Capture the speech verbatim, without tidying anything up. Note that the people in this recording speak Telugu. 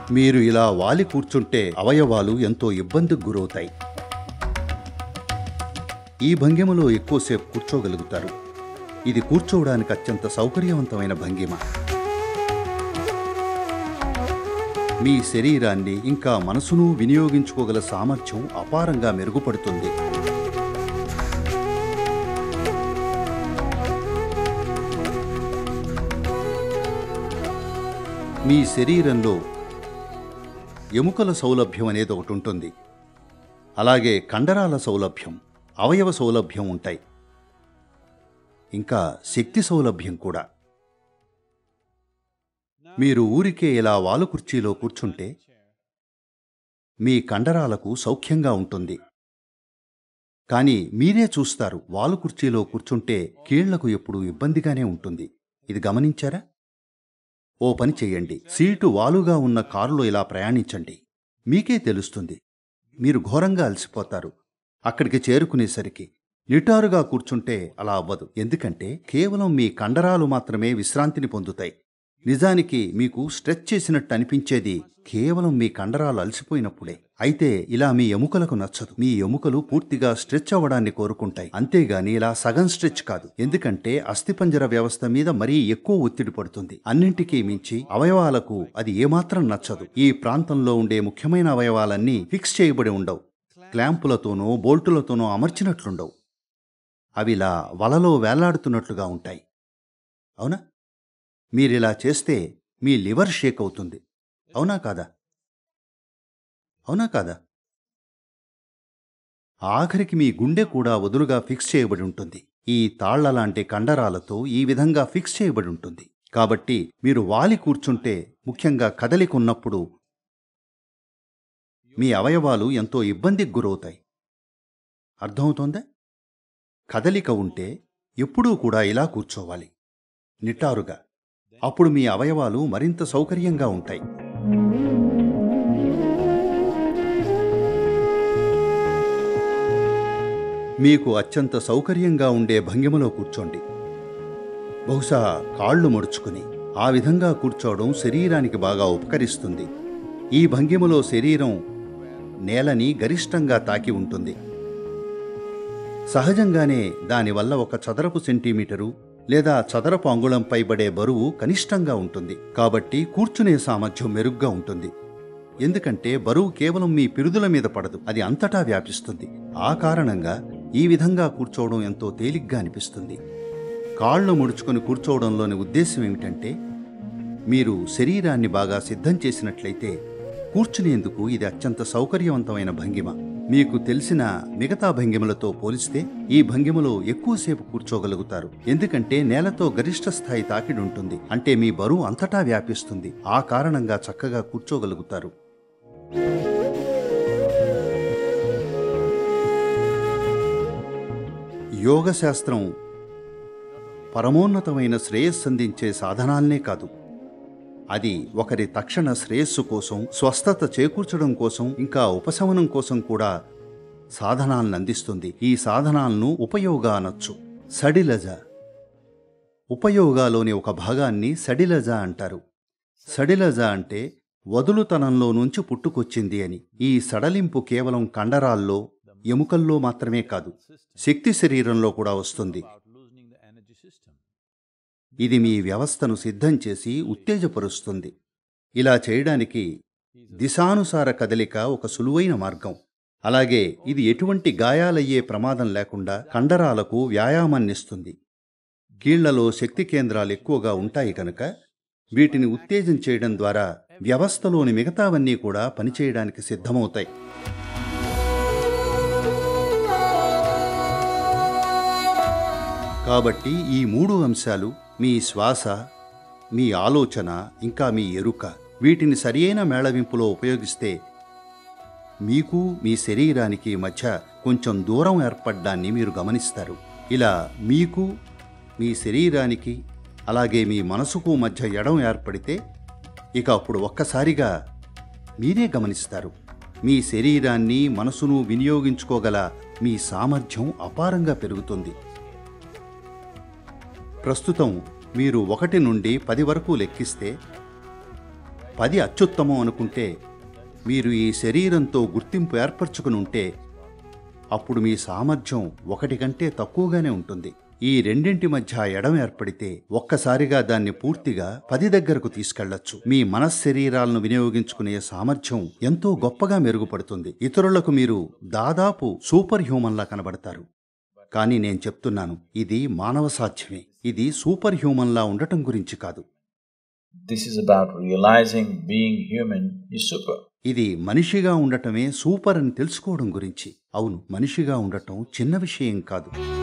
మీరు ఇలా వాలి కూర్చుంటే అవయవాలు ఎంతో ఇబ్బందికి గురవుతాయి. ఈ భంగిమలో ఎక్కువసేపు కూర్చోగలుగుతారు. ఇది కూర్చోవడానికి అత్యంత సౌకర్యవంతమైన భంగిమ. మీ శరీరాన్ని ఇంకా మనసును వినియోగించుకోగల సామర్థ్యం అపారంగా మెరుగుపడుతుంది. మీ శరీరంలో ఎముకల సౌలభ్యం అనేది ఒకటి ఉంటుంది. అలాగే కండరాల సౌలభ్యం, అవయవ సౌలభ్యం ఉంటాయి. ఇంకా శక్తి సౌలభ్యం కూడా. మీరు ఊరికే ఇలా వాలు కుర్చీలో కూర్చుంటే మీ కండరాలకు సౌఖ్యంగా ఉంటుంది. కానీ మీరే చూస్తారు, వాలు కుర్చీలో కూర్చుంటే కీళ్లకు ఎప్పుడూ ఇబ్బందిగానే ఉంటుంది. ఇది గమనించారా? ఓ పని చెయ్యండి, సీటు వాలుగా ఉన్న కారులో ఇలా ప్రయాణించండి. మీకే తెలుస్తుంది, మీరు ఘోరంగా అలసిపోతారు. అక్కడికి చేరుకునేసరికి నిటారుగా కూర్చుంటే అలా అవ్వదు. ఎందుకంటే కేవలం మీ కండరాలు మాత్రమే విశ్రాంతిని పొందుతాయి. నిజానికి మీకు స్ట్రెచ్ చేసినట్టు అనిపించేది కేవలం మీ కండరాలు అలసిపోయినప్పుడే. అయితే ఇలా మీ ఎముకలకు నచ్చదు. మీ ఎముకలు పూర్తిగా స్ట్రెచ్ అవ్వడాన్ని కోరుకుంటాయి, అంతేగాని ఇలా సగం స్ట్రెచ్ కాదు. ఎందుకంటే అస్థిపంజర వ్యవస్థ మీద మరీ ఎక్కువ ఒత్తిడి పడుతుంది. అన్నింటికీ మించి అవయవాలకు అది ఏమాత్రం నచ్చదు. ఈ ప్రాంతంలో ఉండే ముఖ్యమైన అవయవాలన్నీ ఫిక్స్ చేయబడి ఉండవు. క్లాంపులతోనో బోల్టులతోనో అమర్చినట్లుండవు. అవిలా వలలో వేలాడుతున్నట్లుగా ఉంటాయి. అవునా? మీరిలా చేస్తే మీ లివర్ షేక్ అవుతుంది. అవునా కాదా? అవునా కాదా? ఆఖరికి మీ గుండె కూడా వదులుగా ఫిక్స్ చేయబడి ఉంటుంది. ఈ తాళ్ల లాంటి కండరాలతో ఈ విధంగా ఫిక్స్ చేయబడి ఉంటుంది. కాబట్టి మీరు వాలి కూర్చుంటే, ముఖ్యంగా కదలిక ఉన్నప్పుడు మీ అవయవాలు ఎంతో ఇబ్బందికి గురవుతాయి. అర్థమవుతోందా? కదలిక ఉంటే ఎప్పుడూ కూడా ఇలా కూర్చోవాలి, నిటారుగా. అప్పుడు మీ అవయవాలు మరింత సౌకర్యంగా ఉంటాయి. మీకు అత్యంత సౌకర్యంగా ఉండే భంగిమలో కూర్చోండి. బహుశా కాళ్ళు ముడుచుకుని ఆ విధంగా కూర్చోవడం శరీరానికి బాగా ఉపకరిస్తుంది. ఈ భంగిమలో శరీరం నేలని గరిష్టంగా తాకి ఉంటుంది. సహజంగానే దానివల్ల ఒక చదరపు సెంటీమీటరు లేదా చదరపు అంగుళంపై పడే బరువు కనిష్టంగా ఉంటుంది. కాబట్టి కూర్చునే సామర్థ్యం మెరుగ్గా ఉంటుంది. ఎందుకంటే బరువు కేవలం మీ పిరుదుల మీద పడదు, అది అంతటా వ్యాపిస్తుంది. ఆ కారణంగా ఈ విధంగా కూర్చోవడం ఎంతో తేలిగ్గా అనిపిస్తుంది. కాళ్ళు ముడుచుకొని కూర్చోవడంలోని ఉద్దేశం ఏమిటంటే, మీరు శరీరాన్ని బాగా సిద్ధం చేసినట్లయితే కూర్చునేందుకు ఇది అత్యంత సౌకర్యవంతమైన భంగిమ. మీకు తెలిసిన మిగతా భంగిమలతో పోలిస్తే ఈ భంగిమలో ఎక్కువసేపు కూర్చోగలుగుతారు. ఎందుకంటే నేలతో గరిష్ట స్థాయి తాకిడి ఉంటుంది. అంటే మీ బరువు అంతటా వ్యాపిస్తుంది. ఆ కారణంగా చక్కగా కూర్చోగలుగుతారు. యోగశాస్త్రం పరమోన్నతమైన శ్రేయస్సు అందించే సాధనాలనే కాదు, అది ఒకరి తక్షణ శ్రేయస్సు కోసం, స్వస్థత చేకూర్చడం కోసం, ఇంకా ఉపశమనం కోసం కూడా సాధనాలను అందిస్తుంది. ఈ సాధనాలను ఉపయోగ అనొచ్చు. సడిలజ, ఉపయోగాలోని ఒక భాగాన్ని సడిలజ అంటారు. సడిలజ అంటే వదులుతనంలో నుంచి పుట్టుకొచ్చింది అని. ఈ సడలింపు కేవలం కండరాల్లో, ఎముకల్లో మాత్రమే కాదు, శక్తి శరీరంలో కూడా వస్తుంది. ఇది మీ వ్యవస్థను సిద్ధం చేసి ఉత్తేజపరుస్తుంది. ఇలా చేయడానికి దిశానుసార కదలిక ఒక సులువైన మార్గం. అలాగే ఇది ఎటువంటి గాయాలయ్యే ప్రమాదం లేకుండా కండరాలకు వ్యాయామాన్నిస్తుంది. కీళ్లలో శక్తి కేంద్రాలు ఎక్కువగా ఉంటాయి కనుక వీటిని ఉత్తేజం చేయడం ద్వారా వ్యవస్థలోని మిగతావన్నీ కూడా పనిచేయడానికి సిద్ధమవుతాయి. కాబట్టి ఈ మూడు అంశాలు, మీ శ్వాస, మీ ఆలోచన, ఇంకా మీ ఎరుక, వీటిని సరియైన మేళవింపులో ఉపయోగిస్తే మీకు మీ శరీరానికి మధ్య కొంచెం దూరం ఏర్పడ్డాన్ని మీరు గమనిస్తారు. ఇలా మీకు, మీ శరీరానికి, అలాగే మీ మనసుకు మధ్య ఎడం ఏర్పడితే ఇక అప్పుడు ఒక్కసారిగా మీరే గమనిస్తారు, మీ శరీరాన్ని, మనసును వినియోగించుకోగల మీ సామర్థ్యం అపారంగా పెరుగుతుంది. ప్రస్తుతం మీరు ఒకటి నుండి పది వరకు లెక్కిస్తే పది అత్యుత్తమం అనుకుంటే, మీరు ఈ శరీరంతో గుర్తింపు ఏర్పరచుకుని ఉంటే, అప్పుడు మీ సామర్థ్యం ఒకటి కంటే తక్కువగానే ఉంటుంది. ఈ రెండింటి మధ్య ఎడం ఏర్పడితే ఒక్కసారిగా దాన్ని పూర్తిగా పది దగ్గరకు తీసుకెళ్లొచ్చు. మీ మనశ్శరీరాలను వినియోగించుకునే సామర్థ్యం ఎంతో గొప్పగా మెరుగుపడుతుంది. ఇతరులకు మీరు దాదాపు సూపర్ హ్యూమన్లా కనబడతారు. కానీ నేను చెప్తున్నాను, ఇది మానవ సాధ్యమే. ఇది సూపర్ హ్యూమన్లా ఉండటం గురించి కాదు. This is about realizing being human is super. ఇది మనిషిగా ఉండటమే సూపర్ అని తెలుసుకోవడం గురించి. అవును, మనిషిగా ఉండటం చిన్న విషయం కాదు.